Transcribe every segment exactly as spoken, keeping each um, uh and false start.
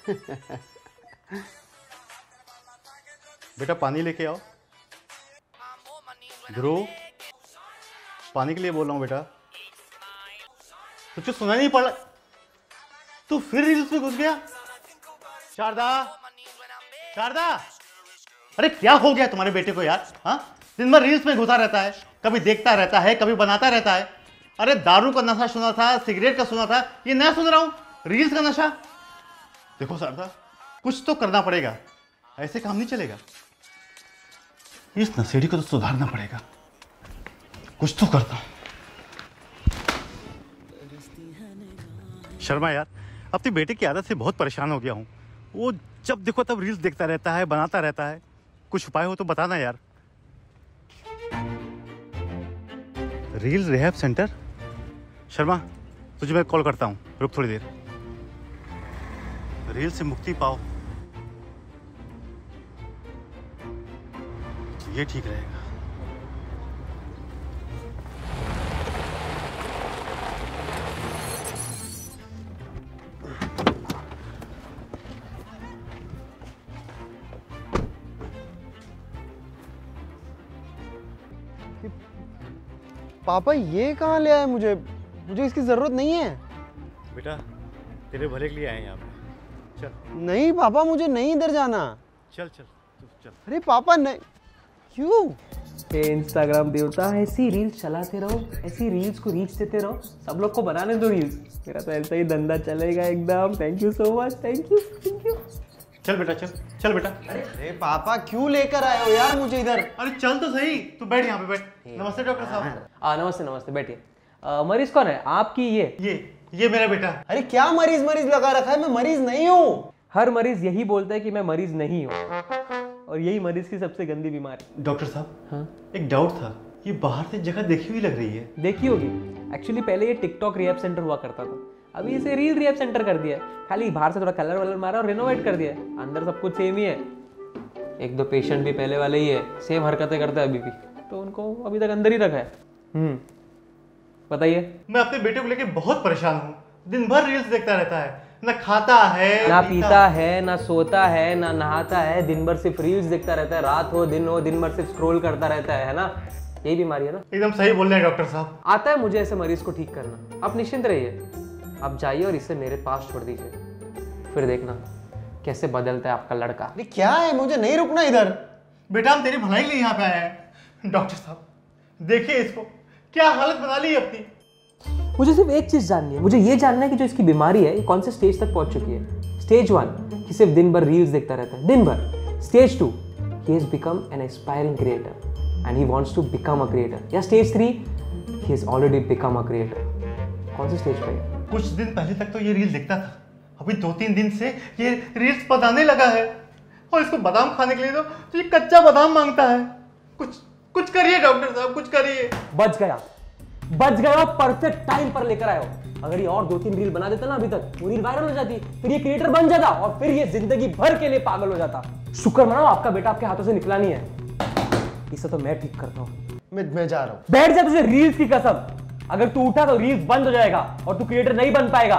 बेटा पानी लेके आओ। ध्रुव, पानी के लिए बोल रहा हूँ बेटा। तुझे सुना नहीं पड़ा? तू फिर रील्स में घुस गया? शारदा, शारदा, अरे क्या हो गया तुम्हारे बेटे को यार? हाँ, दिन भर रील्स में घुसा रहता है, कभी देखता रहता है, कभी बनाता रहता है। अरे दारू का नशा सुना था, सिगरेट का सुना था, ये नया सुन रहा हूं, रील्स का नशा। देखो शारदा, कुछ तो करना पड़ेगा, ऐसे काम नहीं चलेगा। इस नशेड़ी को तो सुधारना पड़ेगा, कुछ तो करता हूं। शर्मा यार, अपने बेटे की आदत से बहुत परेशान हो गया हूं। वो जब देखो तब रील्स देखता रहता है, बनाता रहता है। कुछ उपाय हो तो बताना यार। Reels rehab centre? शर्मा, तुझे मैं कॉल करता हूँ, रुक थोड़ी देर। रील से मुक्ति पाओ, ये ठीक रहेगा। पापा ये कहाँ ले आए मुझे? मुझे इसकी जरूरत नहीं है। बेटा तेरे भले के लिए आए हैं यहाँ पे। चल। नहीं पापा, मुझे नहीं इधर जाना। चल चल चल। अरे पापा नहीं। क्यों? हे इंस्टाग्राम देवता, ऐसी रील्स चलाते रहो, ऐसी रील्स को रीच देते रहो, सब लोग को बनाने दो रील्स। मेरा तो ऐसा ही धंधा चलेगा एकदम। Thank you so much, thank you thank you. चल बेटा, चल चल बेटा। अरे पापा क्यों लेकर आए हो यार मुझे इधर? अरे चल तो सही, तू बैठ यहाँ पे बैठ। नमस्ते डॉक्टर साहब। हाँ नमस्ते नमस्ते, बैठिए। मरीज कौन है आपकी? ये ये ये मेरा बेटा। अरे क्या मरीज मरीज लगा रखा है? मैं मरीज नहीं हूँ। हर मरीज यही बोलता है कि मैं मरीज नहीं हूँ, और यही मरीज की सबसे गंदी बीमारी। डॉक्टर साहब, हाँ एक डाउट था, ये बाहर से जगह देखी हुई लग रही है। देखी होगी। एक्चुअली पहले ये टिकटॉक रिहैब सेंटर हुआ करता था, अभी इसे रील रिहैब सेंटर कर दिया है। खाली बाहर से थोड़ा कलर वलर मारा और रिनोवेट कर दिया है, अंदर सब कुछ सेम ही है। एक दो पेशेंट भी पहले वाले ही है, सेम हरकतें करते हैं अभी भी, तो उनको अभी तक अंदर ही रखा है। हम्म बताइए। मैं अपने बेटे को लेके बहुत परेशान हूँ, दिन भर रील्स देखता रहता है, ना खाता है ना पीता है, ना सोता है, ना नहाता है, दिन भर सिर्फ रील्स देखता रहता है। रात हो दिन हो, दिन भर सिर्फ स्क्रॉल करता रहता है, है ना? यही बीमारी है ना? एकदम सही बोल रहे हैं डॉक्टर साहब। आता है मुझे ऐसे मरीज को ठीक करना। आप निश्चिंत रहिए, आप जाइए और इसे मेरे पास छोड़ दीजिए, फिर देखना कैसे बदलता है आपका लड़का। अरे क्या है, मुझे नहीं रुकना इधर। बेटा हम तेरी भलाई के लिए यहाँ पे आए हैं। डॉक्टर साहब देखिए इसको, क्या हालत बना ली अपनी। मुझे सिर्फ एक चीज जाननी है, मुझे ये जानना है कि जो इसकी बीमारी है ये कौन से स्टेज तक पहुंच चुकी है। स्टेज वन, कि सिर्फ दिन भर रील्स देखता रहता है, दिन भर। Stage two, he has become an aspiring creator and he wants to become a creator. या stage three, he has already become a creator. कौन से स्टेज पे है? कुछ दिन पहले तक तो ये रील देखता था, अभी दो तीन दिन से ये रील्स बताने लगा है, और इसको बादाम खाने के लिए तो, तो ये कच्चा बादाम मांगता है। कुछ कुछ करिए डॉक्टर साहब, कुछ करिए। बच गया, बच गया, परफेक्ट टाइम पर लेकर आए हो। अगर ये और दो तीन रील बना देता ना अभी तक, वो रील वायरल हो जाती, फिर ये क्रिएटर बन जाता और फिर ये जिंदगी भर के लिए पागल हो जाता। शुक्र मनाओ आपका बेटा आपके हाथों से निकला नहीं है, इसे तो मैं ठीक करता हूँ। मैं मैं जा रहा हूँ। बैठ जा, तुझे रील्स की कसम, अगर तू उठा तो रील्स बंद हो जाएगा और तू क्रिएटर नहीं बन पाएगा।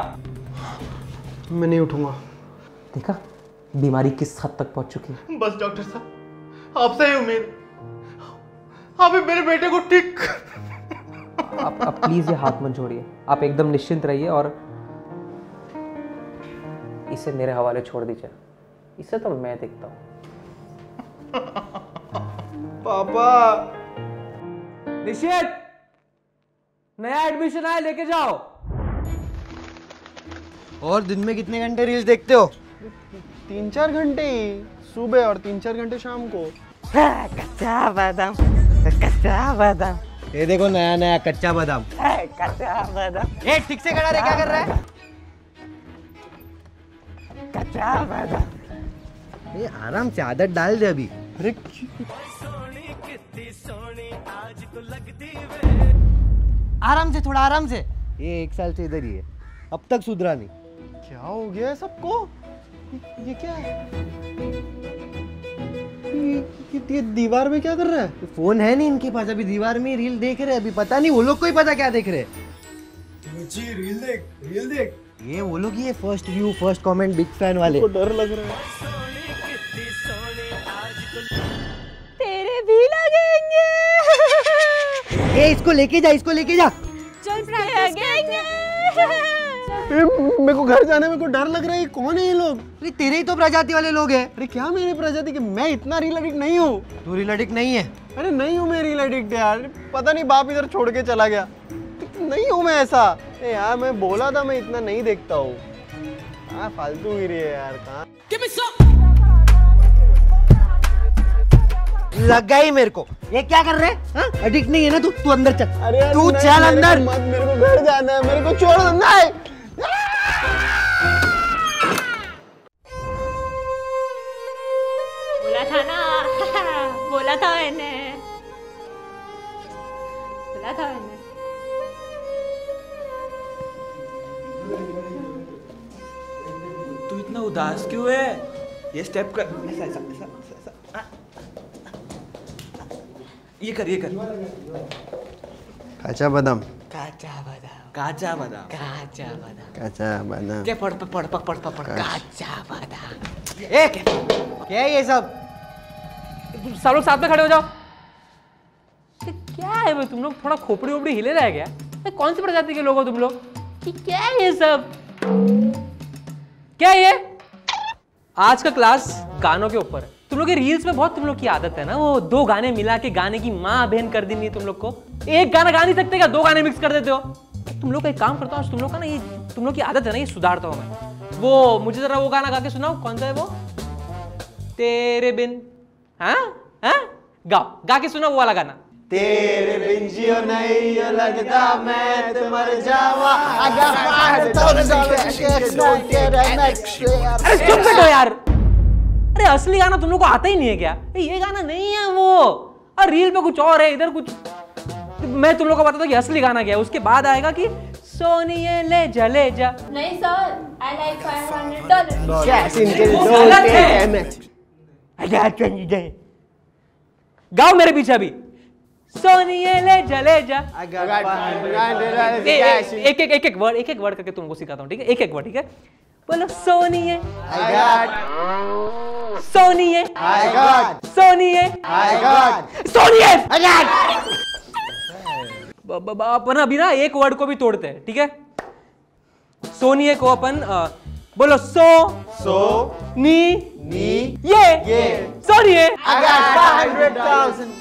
मैं नहीं उठूंगा। देखा बीमारी किस हद तक पहुंच चुकी है। बस डॉक्टर साहब आपसे ही उम्मीद, आप मेरे बेटे को ठीक। आप आप प्लीज ये हाथ मत जोड़िए, आप एकदम निश्चिंत रहिए और इसे मेरे हवाले छोड़ दीजिए, इसे तो मैं देखता हूं। पापा निश्चित, नया एडमिशन आया, लेके जाओ। और दिन में कितने घंटे रील्स देखते हो? तीन चार घंटे ही सुबह और तीन चार घंटे शाम को। कच्चा बादाम, कच्चा बादाम, ये देखो नया नया कच्चा बादाम। कच्चा बादाम। ये ठीक से खड़ा रहे, क्या कर रहा है? कच्चा बादाम। ये आराम से आदत डाल दे अभी। अरे आराम से, थोड़ा आराम से। ये एक साल से इधर ही है, अब तक सुधरा नहीं। क्या हो गया है सबको? ये, ये क्या है? ये, ये, ये दीवार में क्या कर रहा है? फोन है नहीं इनके पास, अभी दीवार में रील देख रहे हैं। अभी पता नहीं वो लोग को ही पता क्या देख रहे हैं। मिर्ची रील देख रील देख। ये बोलो कि ये first view first comment big fan वाले। को डर लग रहा है। तेरे भी लगेंगे। ए इसको लेके जा इसको लेके जा। चल लगेंगे। मेरे को घर जाने में को डर लग रहा है। कौन है ये लोग? अरे तेरे ही तो प्रजाति वाले लोग हैं। अरे क्या मेरे प्रजाति के? मैं इतना रील एडिक्ट नहीं हूँ। तू रील एडिक्ट नहीं है? अरे नहीं हूँ मैं रील एडिक्ट यार। पता नहीं बाप इधर छोड़ के चला गया। नहीं हूँ मैं ऐसा। ए यार मैं बोला था मैं इतना नहीं देखता हूँ। हाँ फालतू गिरी है यार। कहाँ लगा ही मेरे को। ये क्या कर रहे हैं? एडिक्ट नहीं है ना तू? तू अंदर चल। अरे तू चल अंदर। मत, मेरे को घर जाना है। मेरे को छोड़ दो। नहीं बोला था ना। बोला था मैंने। बोला था मैंने। तू इतना उदास क्यों है? ये स्टेप कर। ऐसा ऐसा ऐसा ऐसा। ये कर ये कर। काचा बादाम। काचा बादाम। काचा बादाम। काचा बादाम। काचा बादाम। क्या पढ़ पढ़ पढ़ पढ़ पढ़। काचा बादाम। ए क्या है ये सब? सब लोग साथ में खड़े हो जाओ। क्या है भाई, तुम लोग थोड़ा खोपड़ी ओपड़ी हिले रह गया? कौन सी प्रजाति के लोग हो तुम लोग? कि क्या है ये सब? क्या है ये? आज का क्लास गानों के ऊपर है। तुम लोग के रील्स में बहुत तुम लोग की आदत है ना, वो दो गाने मिला के गाने की माँ बहन कर देनी है तुम लोग को। एक गाना गा नहीं सकते क्या? दो गाने मिक्स कर देते हो। तुम लोग का एक काम करता हूँ, तुम लोग का ना ये तुम लोग की आदत है ना, ये सुधारता हूँ मैं। वो मुझे जरा वो गाना गा के सुनाओ। कौन सा है वो? तेरे बिन। हाँ हाँ गाओ, गा के सुनाओ वो वाला गाना। तेरे बिन जियो नहीं लगता मैं तो मर जावा। अरे चुप बैठो यार। अरे असली गाना तुम लोग को आता ही नहीं है क्या? ये गाना नहीं है वो, और रील पे कुछ और है, इधर कुछ। मैं तुम लोग को बताता हूँ कि असली गाना क्या है। उसके बाद आएगा कि सोनिए ले जा ले जा। नहीं sir, I like five hundred dollar. Cash इनके दो। गाओ मेरे पीछे अभी। सोनिए ले जा ले जा। एक एक एक एक वर्ड एक एक वर्ड करके तुमको सिखाता हूँ, ठीक है? एक एक वर्ड, ठीक है? बोलो सोनिए। सोनिए। सोनिए। सोनिए। अपन अभी ना एक वर्ड को भी तोड़ते हैं, ठीक है? सोनिए को अपन आ, बोलो सो सो नी नी ये ये सोनिए। I got five hundred thousand।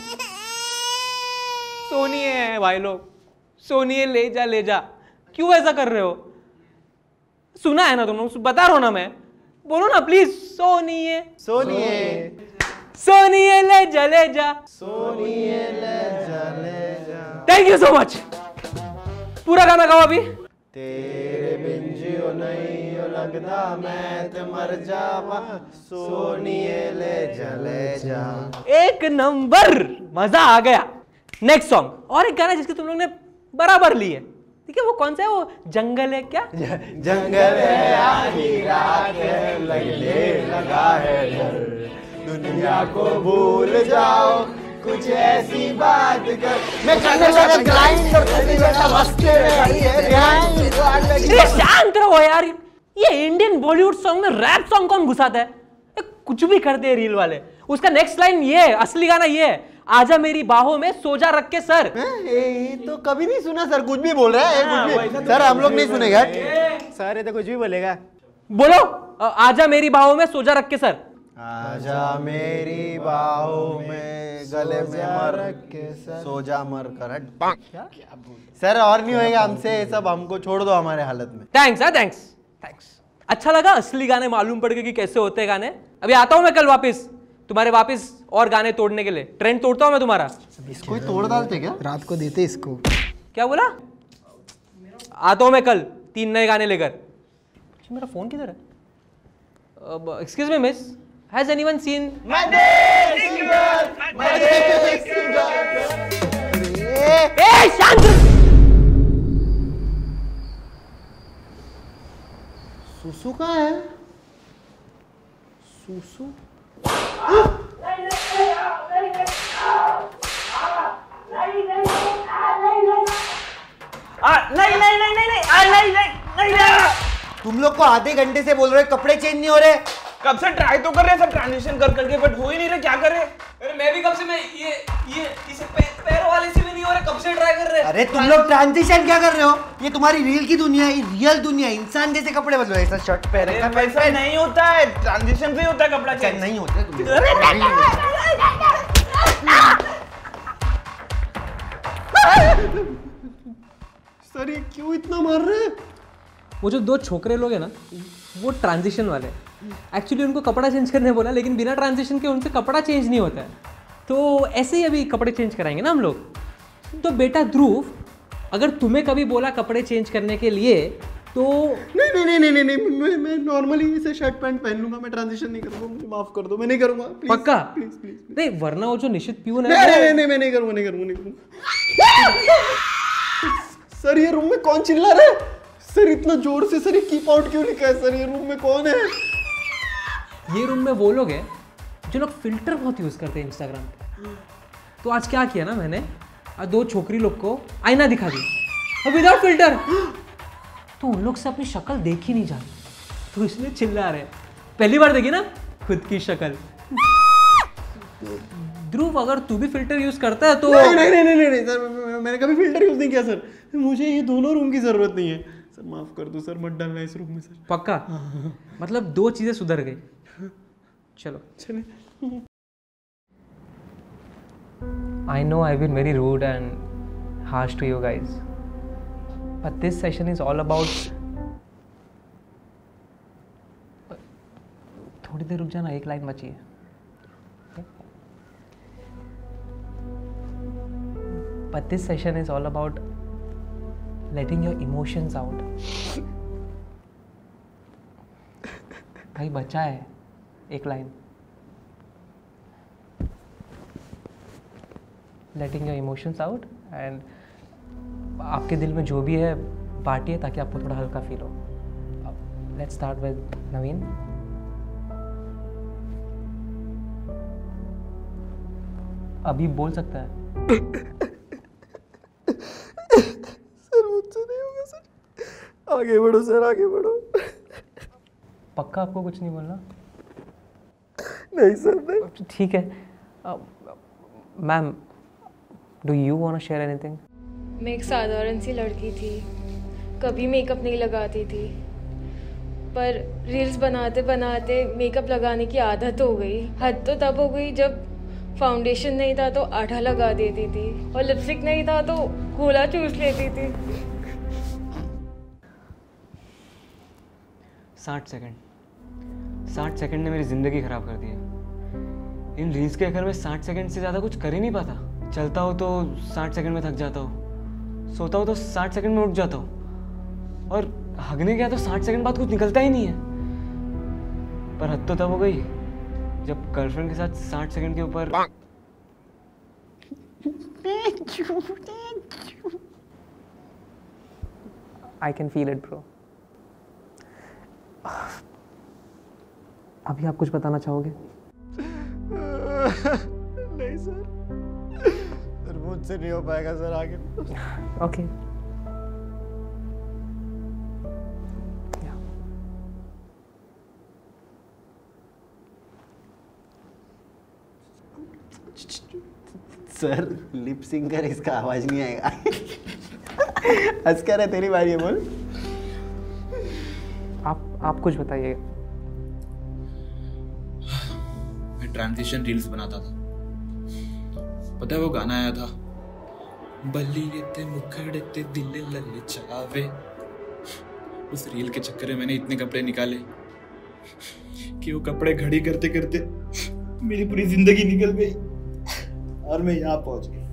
सोनिए है भाई लोग, सोनिए ले जा ले जा। क्यों ऐसा कर रहे हो? सुना है ना तुम लोग? बता रहा हूं ना मैं। बोलो ना प्लीज। सोनिए। सोनिए। सोनिए ले जा ले जा। सोनिए ले जा ले जा। Thank you so much. पूरा गाना गाओ अभी। तेरे बिन जियो नहीं हो लगता मैं तो मर जावा। सोनिए ले जा ले जा। एक नंबर, मजा आ गया। नेक्स्ट सॉन्ग, और एक गाना जिसकी तुम लोग ने बराबर ली है, ठीक है? वो कौन सा है? वो जंगल है क्या? जंगल है आधी रात है लगने लगा है डर। दुनिया को भूल जाओ कुछ ऐसी बात कर। मैं जंगल लगा ग्राइंड और तेरी बेटा मस्ती अरे शांत रहो यार। ये इंडियन बॉलीवुड सॉन्ग में रैप सॉन्ग कौन घुसाता है? कुछ भी करते हैं रील वाले। उसका नेक्स्ट लाइन ये है, असली गाना ये है, आजा मेरी बाहों में सोजा रख के सर। ये तो कभी नहीं सुना सर। कुछ भी बोल रहा है। कुछ भी सर हम लोग नहीं सुनेगा सर। ये तो कुछ भी बोलेगा। बोलो आजा मेरी बाहों में सोजा रख के सर। आजा मेरी बाहों में गले में मर के सर। सोजा मर कर हट। सर और नहीं होएगा हमसे ये सब। हमको छोड़ दो हमारे हालत में। थैंक्स। हाँ थैंक्स थैंक्स। अच्छा लगा असली गाने मालूम पड़ गए कि कैसे होते हैं गाने। अभी आता हूं मैं कल वापस तुम्हारे वापस और गाने तोड़ने के लिए। ट्रेंड तोड़ता हूं मैं तुम्हारा। कोई तोड़ डालते क्या? रात को देते इसको। क्या बोला? आता हूं मैं कल तीन नए गाने लेकर। मेरा फोन किधर है? Excuse me miss, has anyone seen a शांत। सुसु कहाँ है? सुसु आ, नहीं नहीं नहीं नहीं नहीं आ, नहीं नहीं नहीं तुम लोग को आधे घंटे से बोल रहे हो कपड़े चेंज नहीं हो रहे। कब से ट्राई तो कर रहे हैं सब ट्रांजिशन कर करके, बट हो ही नहीं रहे, क्या कर रहे? अरे मैं भी कब से मैं ये ये इसे पे, पैरों वाले से भी नहीं हो रहे, कब से ट्राई कर रहे हैं। अरे तुम लोग ट्रांजिशन क्या कर रहे हो? ये तुम्हारी रील की दुनिया है, रियल दुनिया है। इंसान जैसे कपड़े बदलो, ऐसा शर्ट पहने अरे वैसा नहीं होता है, ट्रांजिशन से ही होता है कपड़ा चेंज। नहीं होता तुम सर ये क्यों इतना मार रहे हैं? वो जो दो छोकरे लोग हैं ना, वो ट्रांजिशन वाले एक्चुअली उनको कपड़ा चेंज करने बोला, लेकिन बिना ट्रांजिशन के उनसे कपड़ा चेंज नहीं होता है। तो ऐसे ही अभी कपड़े चेंज कराएंगे ना हम लोग। तो बेटा ध्रुव, अगर तुम्हें कभी बोला कपड़े चेंज करने के लिए तो नहीं नहीं नहीं नहीं नहीं, नहीं मैं मैं नॉर्मली इसे शर्ट पैंट पहन लूंगा, मैं ट्रांजिशन नहीं करूंगा, मुझे माफ कर दो, मैं नहीं करूंगा प्लीज। पक्का? प्लीज प्लीज नहीं, वरना वो जो निश्चित प्यून नहीं है नहीं नहीं मैं नहीं करूंगा नहीं करूंगा नहीं करूंगा। सर ये रूम में कौन चिल्ला रहा है? सर इतना जोर से सर ये कीप आउट क्यों लिखा है? सर ये रूम में कौन है? ये रूम में वो लोग हैं जो लोग फिल्टर बहुत यूज करते हैं इंस्टाग्राम पे। तो आज क्या किया ना मैंने, आज दो छोकरी लोग को आईना दिखा दी विदाउट फिल्टर, तो उन लोग से अपनी शक्ल देख ही नहीं जाती, तो इसलिए चिल्ला रहे। पहली बार देखी ना खुद की शक्ल। ध्रुव, अगर तू भी फिल्टर यूज करता है तो नहीं नहीं नहीं नहीं, नहीं सर मैं- मैंने कभी फिल्टर यूज नहीं किया सर। मुझे ये दोनों रूम की जरूरत नहीं है सर, माफ कर दो सर, मत डालना इस रूम में सर। पक्का? मतलब दो चीजें सुधर गई। चलो चले। I know I've been very rude and harsh to you guys, but this session is all about. थोड़ी देर रुक जाना, एक लाइन बची है। But this session is all about letting your emotions out. भाई बचा है एक line. Letting your emotions out and आपके दिल में जो भी है बांटिए ताकि आपको थोड़ा हल्का फील हो। Let's start with नवीन। अभी बोल सकता है। सर मुझसे नहीं होगा सर, आगे बढ़ो सर आगे बढ़ो। पक्का आपको कुछ नहीं बोलना? नहीं सर नहीं। ठीक है। Ma'am, do you want to share anything? मैं एक साधारण सी लड़की थी, कभी मेकअप नहीं लगाती थी, पर रील्स बनाते बनाते मेकअप लगाने की आदत हो गई। हद तो तब हो गई जब फाउंडेशन नहीं था तो आधा लगा देती थी, और लिपस्टिक नहीं था तो गोला चूस लेती थी। साठ सेकंड साठ सेकंड ने मेरी ज़िंदगी ख़राब कर दी है। इन रील्स के अगर मैं साठ सेकंड से ज़्यादा कुछ कर ही नहीं पाता। चलता हो तो साठ सेकंड में थक जाता हूँ, सोता हो तो साठ सेकंड में उठ जाता हूँ, और हगने गया तो साठ सेकंड बाद कुछ निकलता ही नहीं है। पर हद तो तब हो गई जब गर्लफ्रेंड के साथ साठ सेकंड के ऊपर I can feel it bro. अभी आप कुछ बताना चाहोगे? नहीं सर, सर मुझसे नहीं हो पाएगा सर, आगे। ओके। सर लिप सिंकर, इसका आवाज नहीं आएगा। हंस कर है, तेरी बारी है, बोल। आप आप कुछ बताइए। मैं ट्रांजिशन रील्स बनाता था। पता है वो गाना आया था, बल्ली ते मुखड़े ते दिल ललचावे। उस रील के चक्कर में मैंने इतने कपड़े निकाले कि वो कपड़े घड़ी करते करते मेरी पूरी जिंदगी निकल गई और मैं यहाँ पहुंच गया।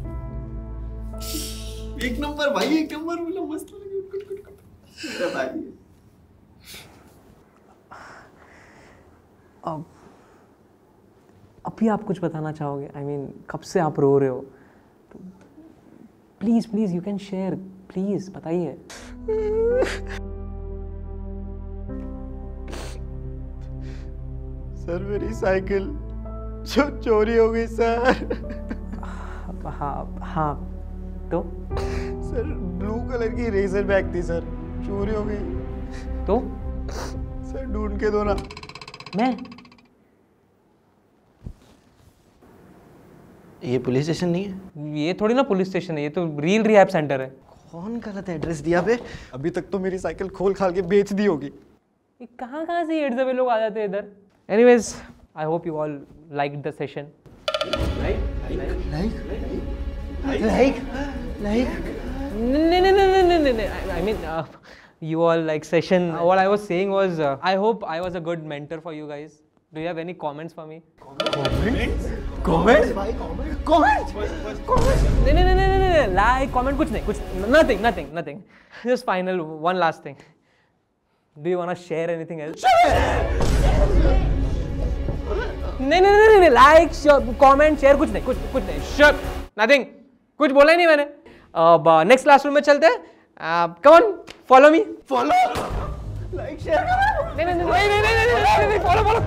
एक नंबर भाई, एक नंबर, बोलो मस्त मेरा भाई। अब अभी आप कुछ बताना चाहोगे? आई I मीन mean, कब से आप रो रहे हो? तो please please you can share, please बताइए। सर मेरी साइकिल जो चोरी हो गई सर। हाँ हाँ, तो सर ब्लू कलर की रेजर बैग थी सर, चोरी हो गई। तो सर ढूंढ के दो ना। मैं ये पुलिस स्टेशन नहीं है? ये थोड़ी ना पुलिस स्टेशन है, ये तो रील रिहैब सेंटर है। कौन गलत एड्रेस दिया बे? अभी तक तो मेरी साइकिल खोल खाल के बेच दी होगी। ये कहाँ कहाँ से एड्स पे लोग आ जाते हैं इधर। Anyways I hope you all like the session. Like like like like नहीं नहीं नहीं नहीं नहीं I mean you all like session. What I was saying was uh, I hope I was a good mentor for you guys. Do you have any comments for me? Comments? Comments? Comments? Comments? नहीं नहीं नहीं नहीं नहीं like comment कुछ नहीं कुछ nothing nothing nothing. Just final one last thing. Do you wanna share anything else? नहीं नहीं नहीं नहीं like comment share कुछ नहीं कुछ कुछ नहीं sure nothing कुछ बोला ही नहीं मैंने. अब नेक्स्ट क्लासरूम में चलते हैं. Come on, follow me. Follow? Like share करो. नहीं नहीं नहीं नहीं नहीं नहीं नहीं follow follow.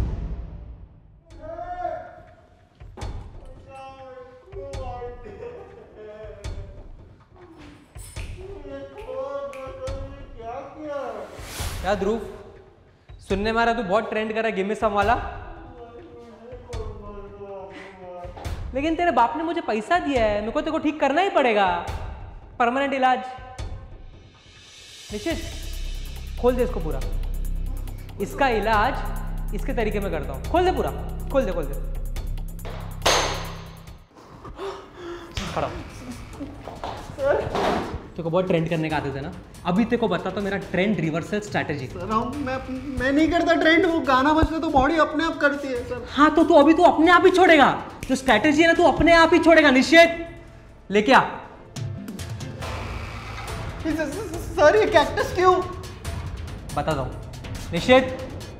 क्या ध्रुव, सुनने में आ रहा तू बहुत ट्रेंड कर रहा है गिव मी सम वाला. लेकिन तेरे बाप ने मुझे पैसा दिया है, मेरे को तेरे को ठीक करना ही पड़ेगा. परमानेंट इलाज. निश्चित खोल दे इसको पूरा. इसका इलाज इसके तरीके में करता हूँ. खोल दे पूरा, खोल दे खोल दे. खड़ा. तेरे को बहुत ट्रेंड करने का आदत है ना. अभी तेरे को बता तो मेरा ट्रेंड रिवर्सल स्ट्रैटेजी. सर हम मैं मैं नहीं करता ट्रेंड, वो गाना बजता तो बॉडी अपने आप करती है सर. हाँ तो तू अभी तो अपने आप ही छोड़ेगा. जो स्ट्रैटेजी है ना तू अपने आप ही छोड़ेगा. निश्चित लेके आ. सर ये कैक्टस क्यों? बता दो. निश्चित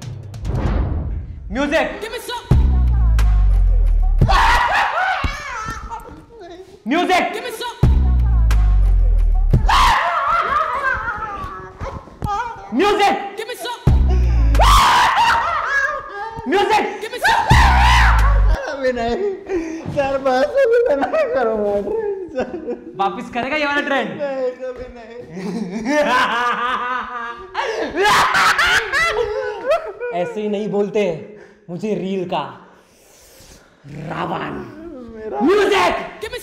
म्यूजिक म्यूजिक म्यूजिक म्यूजिक. अभी नहीं सर, बस अभी नहीं करो ट्रेंड. वापिस करेगा ये वाला ट्रेंड? नहीं कभी नहीं. ऐसे ही नहीं बोलते मुझे रील का रावण. म्यूजिक.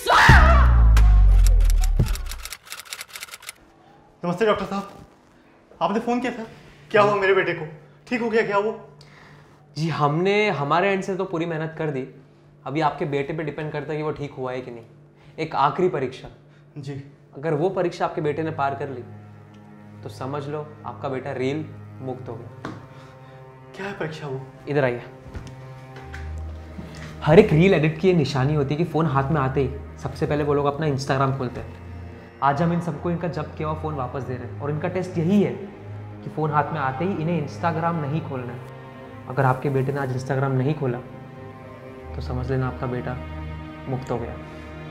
नमस्ते डॉक्टर साहब, आपने फोन किया था. क्या हुआ मेरे बेटे को? ठीक हो गया क्या वो? जी हमने हमारे एंड से तो पूरी मेहनत कर दी. अभी आपके बेटे पे डिपेंड करता है कि वो ठीक हुआ है कि नहीं. एक आखिरी परीक्षा. जी. अगर वो परीक्षा आपके बेटे ने पार कर ली तो समझ लो आपका बेटा रील मुक्त हो गया. क्या है परीक्षा वो? इधर आइए. हर एक रील एडिट की ये निशानी होती है कि फ़ोन हाथ में आते ही सबसे पहले वो लोग अपना इंस्टाग्राम खोलते हैं. आज हम इन सबको इनका जब्त किया हुआ फ़ोन वापस दे रहे हैं और इनका टेस्ट यही है कि फ़ोन हाथ में आते ही इन्हें इंस्टाग्राम नहीं खोलना है. अगर आपके बेटे ने आज इंस्टाग्राम नहीं खोला तो समझ लेना आपका बेटा मुक्त हो गया.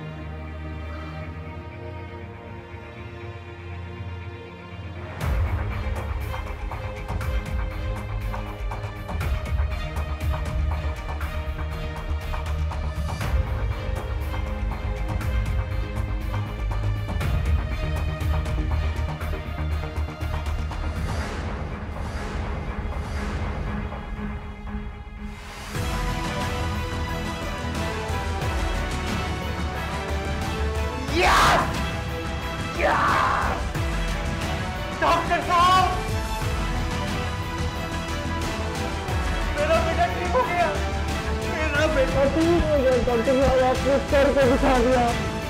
डॉक्टर साहब, मेरा बेटा ठीक हो गया. मेरा बेटा ठीक हो गया. डॉक्टर साहब आपने सर को दिखा दिया.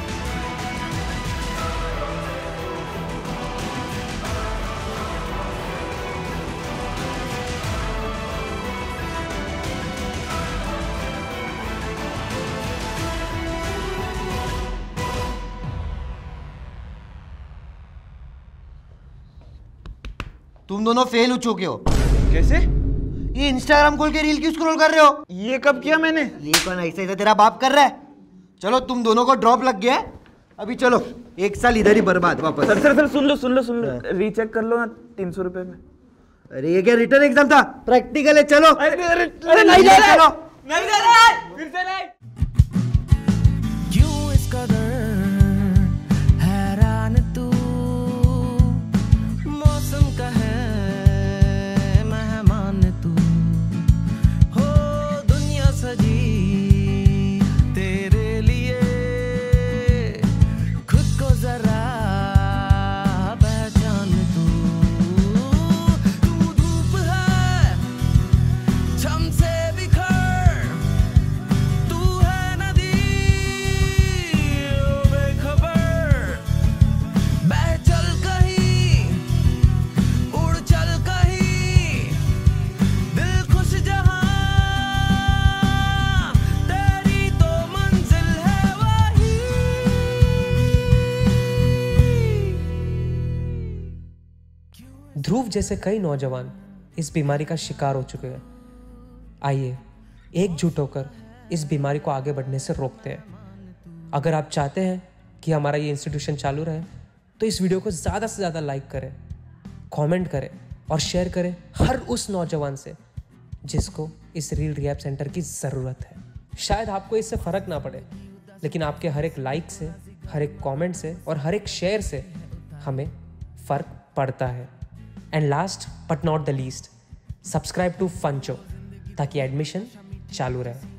तुम दोनों फेल हो चुके हो. कैसे? ये इंस्टाग्राम खोल के रील क्यों स्क्रॉल कर रहे हो? ये कब किया मैंने? ये कौन ऐसे ऐसे तेरा बाप कर रहा है? चलो तुम दोनों को ड्रॉप लग गया है. अभी चलो एक साल इधर ही बर्बाद वापस. सर सर सर सुन लो सुन लो सुन लो. रीचेक कर लो ना तीन सौ रुपए में. अरे ये क्या रिटर्न एग्जाम था? प्रैक्टिकल है. चलो. अरे अरे अरे नहीं जा रहा. चलो. नहीं जा रहा है. फिर से नहीं. क्यों इस कदर हैरान ध्रुव जैसे कई नौजवान इस बीमारी का शिकार हो चुके हैं। आइए एकजुट होकर इस बीमारी को आगे बढ़ने से रोकते हैं। अगर आप चाहते हैं कि हमारा ये इंस्टीट्यूशन चालू रहे तो इस वीडियो को ज़्यादा से ज़्यादा लाइक करें, कमेंट करें और शेयर करें हर उस नौजवान से जिसको इस रील रिहैब सेंटर की ज़रूरत है। शायद आपको इससे फ़र्क ना पड़े, लेकिन आपके हर एक लाइक से, हर एक कमेंट से और हर एक शेयर से हमें फ़र्क पड़ता है। And last but not the least, subscribe to फंचो ताकि एडमिशन चालू रहे।